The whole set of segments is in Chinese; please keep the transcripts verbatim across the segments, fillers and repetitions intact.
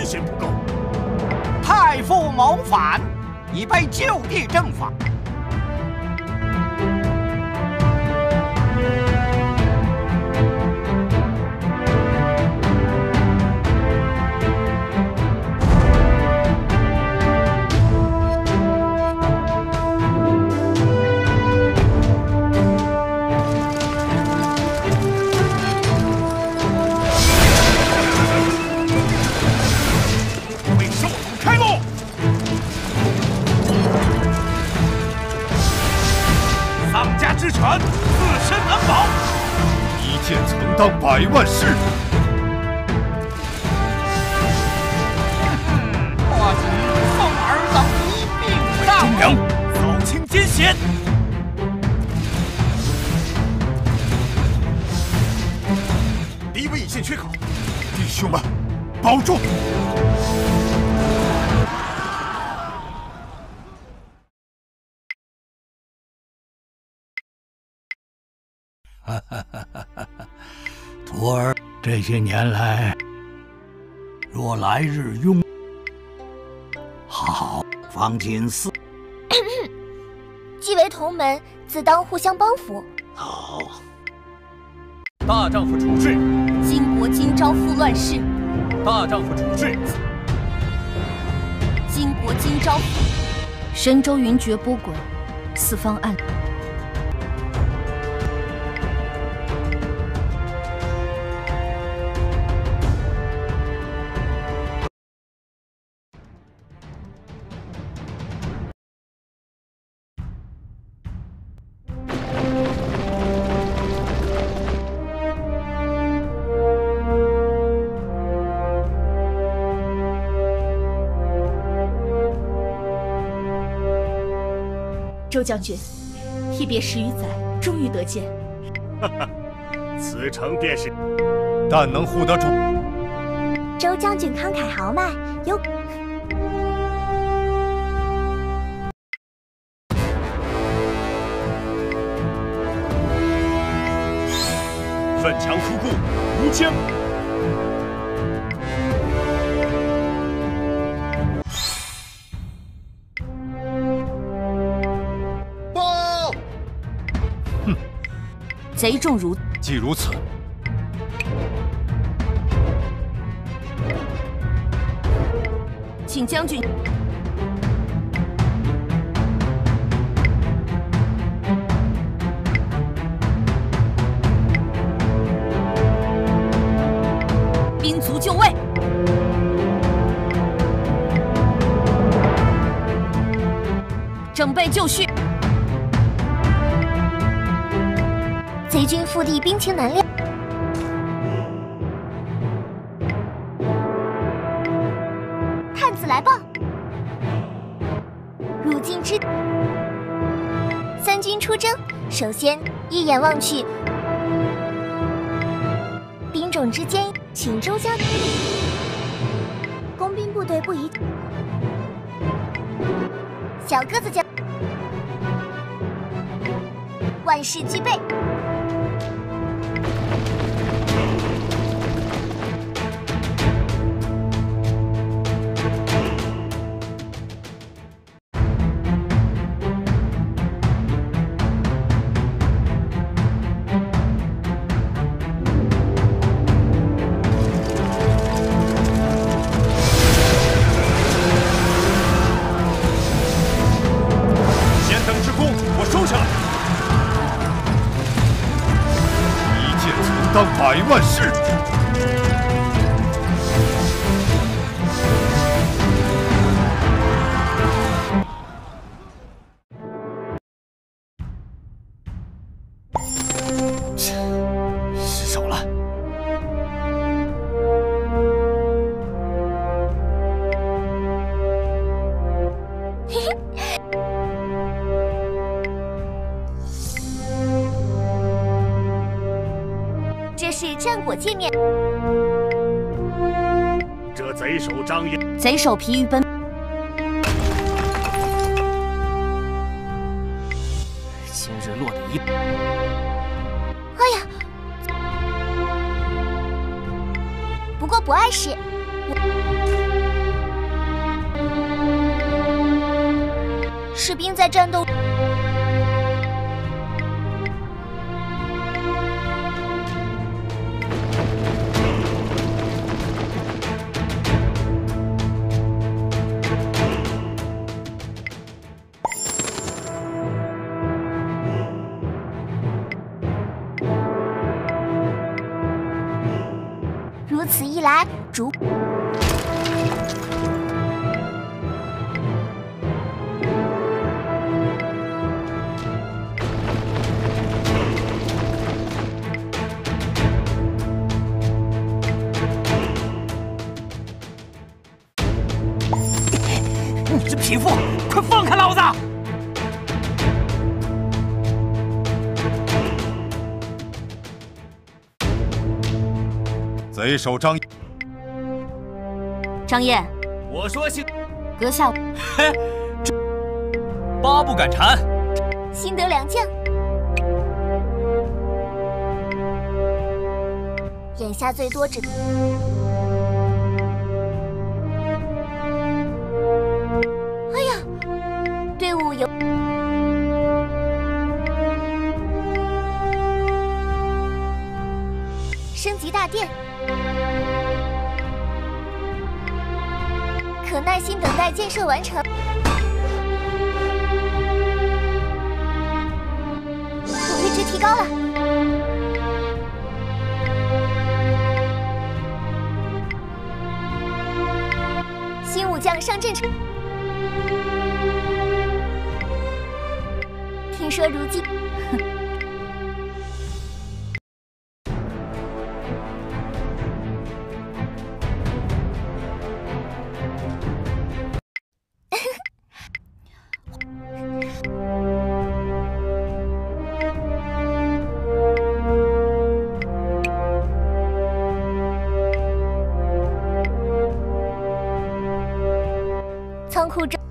信心不够。 太傅谋反，已被就地正法。 之权，自身难保。一剑曾当百万士。 或许凤儿等一并上。 忠良，扫清奸邪。敌危已现缺口，弟兄们，保重。 哈哈哈哈哈！徒儿这些年来，若来日拥，好，方今四， 既为同门，自当互相帮扶。 好， 大丈夫处事。 今国今朝复乱世。 大丈夫处事。 今国今朝，神州云谲波诡，四方暗。 周将军，一别十余载，终于得见。 哈哈，此诚便是，但能护得住。 周将军慷慨豪迈，有奋强突固，无疆。 贼众如， 既如此， 请将军兵卒就位。整备就绪。 贼军腹地兵情难料，探子来报，入境之三军出征，首先一眼望去，兵种之间，请周家工兵部队不宜，小个子将万事俱备。 当百万士。失手了。 嘿嘿。 这是战果界面。 这贼首张扬， 贼首疲于奔。 今日落得一。 哎呀！不过不碍事。我士兵在战斗。如此一来，主。 你这匹夫，快放开老子！ 贼首张张燕， 我说姓， 阁下， 嘿，这八不敢缠。 新得良将，眼下最多只。 队伍有升级大殿，可耐心等待建设完成。荣誉值提高了，新武将上阵场。 听说如今，仓库中。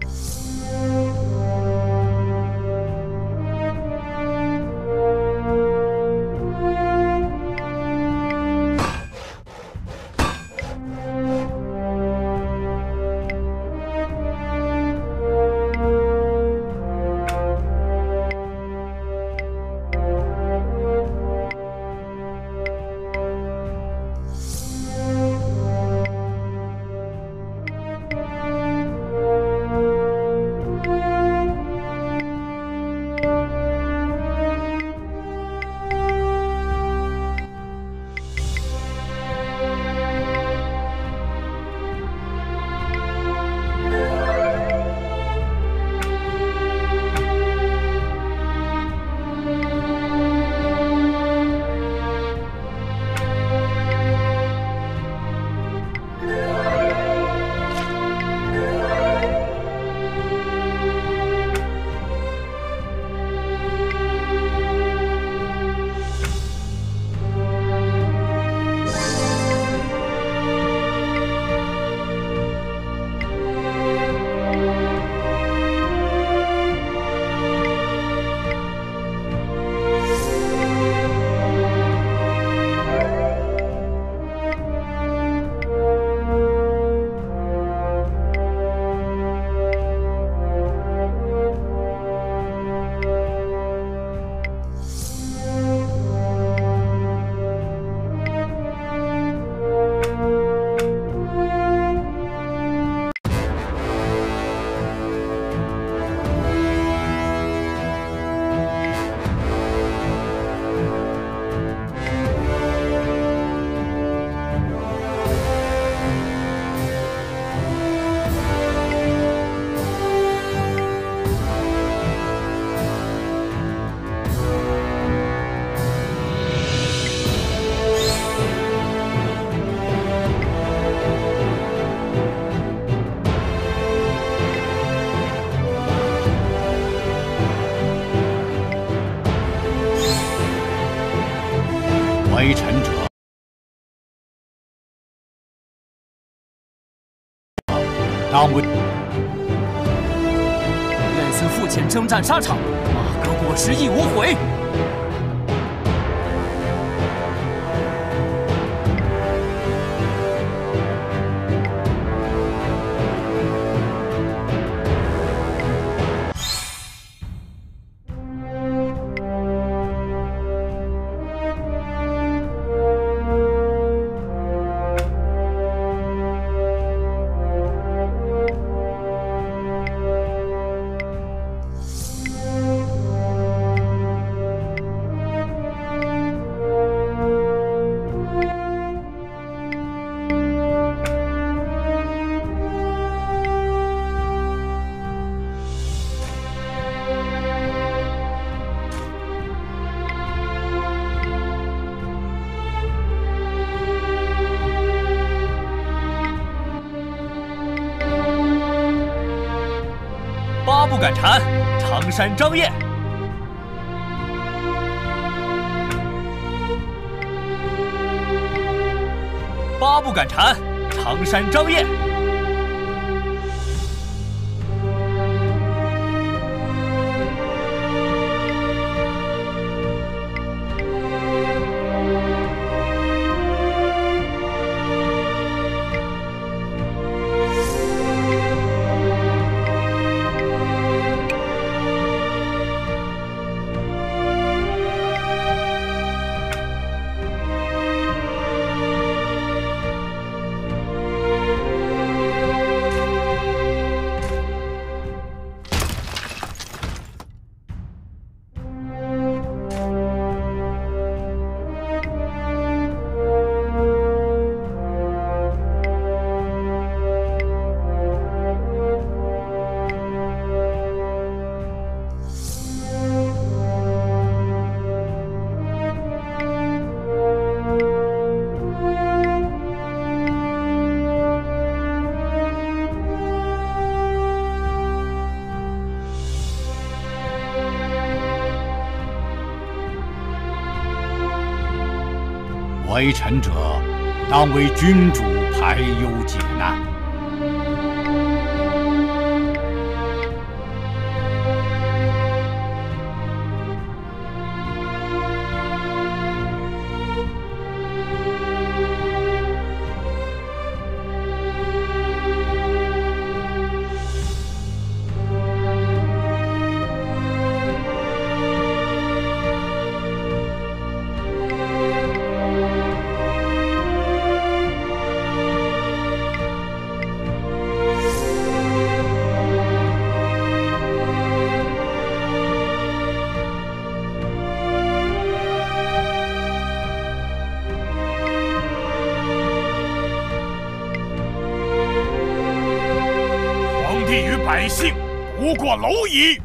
为臣者，当为愿赐父亲征战沙场，马革裹尸亦无悔。 敢缠，常山张掖。八不敢缠，常山张掖。 为臣者，当为君主排忧解难。 百姓不过蝼蚁，